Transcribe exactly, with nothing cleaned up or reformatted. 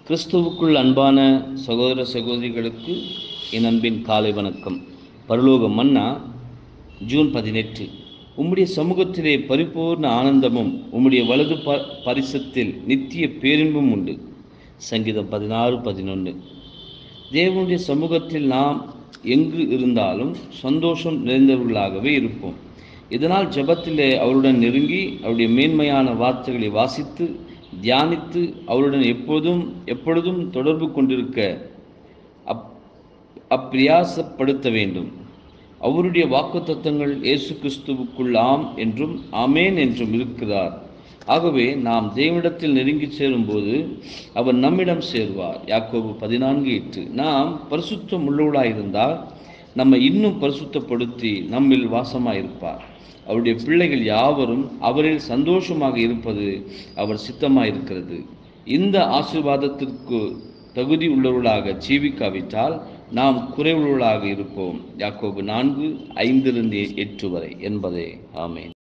கிறிஸ்துவுக்குள் அன்பான சகோதர சகோதரிகளுக்கு என் அன்பின் காலை வணக்கம். பரலோக மன்னா ஜூன் பதினெட்டு. உம்முடைய சமூகத்திலே பரிபூர்ண ஆனந்தமும் உம்முடைய வலது ப பரிசத்தில் நித்திய பேரின்பும் உண்டு. சங்கீதம் பதினாறு பதினொன்று. தேவனுடைய சமூகத்தில் நாம் எங்கு இருந்தாலும் சந்தோஷம் நிறைந்தவர்களாகவே இருப்போம். இதனால் ஜெபத்திலே அவருடன் நெருங்கி அவருடைய மேன்மையான வார்த்தைகளை வாசித்து தியானித்து அவருடன் எப்போதும் எப்பொழுதும் தொடர்பு கொண்டிருக்க அப் அப்பிரயாசப்படுத்த வேண்டும். அவருடைய வாக்குத்தத்தங்கள் இயேசு கிறிஸ்துவுக்குள் ஆம் என்றும் ஆமேன் என்றும் இருக்கிறார். ஆகவே நாம் தேவனிடத்தில் நெருங்கி சேரும்போது அவர் நம்மிடம் சேருவார். யாக்கோபு பதினான்கு எட்டு. நாம் பரிசுத்தம் உள்ளவர்களாயிருந்தால் நம்மை இன்னும் பரிசுத்தப்படுத்தி நம்மில் வாசமாயிருப்பார். அவருடைய பிள்ளைகள் யாவரும் அவரில் சந்தோஷமாக இருப்பது அவர் சித்தமாயிருக்கிறது. இந்த ஆசீர்வாதத்திற்கு தகுதி உள்ளவர்களாக ஜீவிக்காவிட்டால் நாம் குறைவுள்ளவர்களாக இருப்போம். யாக்கோபு நான்கு ஐந்திலிருந்து எட்டு வரை என்பதே ஆமென்.